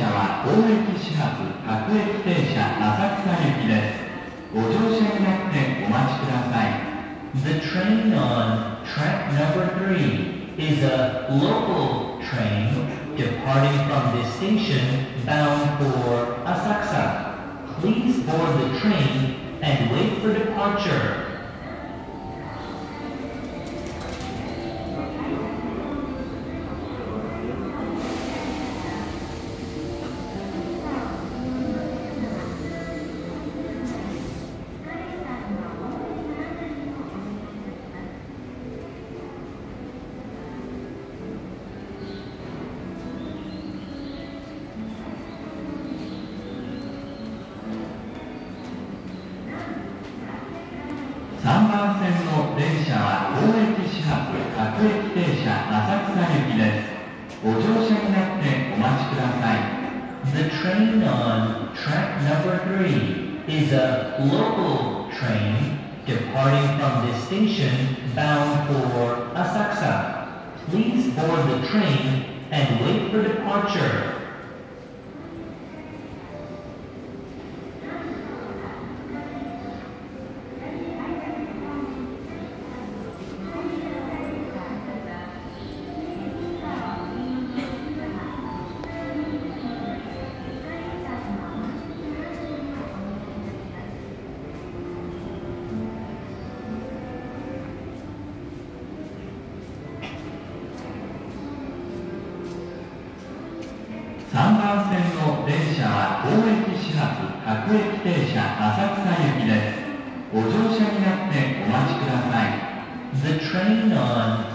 車は大駅始発各駅停車浅草行きです。ご乗車になってお待ちください。The train on track number 3 is a local train departing from this station bound for Asakusa. Please board the train and wait for departure. 3番線の電車は大駅始発各駅停車浅草行きです。ご乗車になってお待ちください。The train on track number 3 is a local train departing from this station bound for Asakusa. Please board the train and wait for departure. 3番線の電車は大駅始発各駅停車浅草行きです。ご乗車になってお待ちください。The train on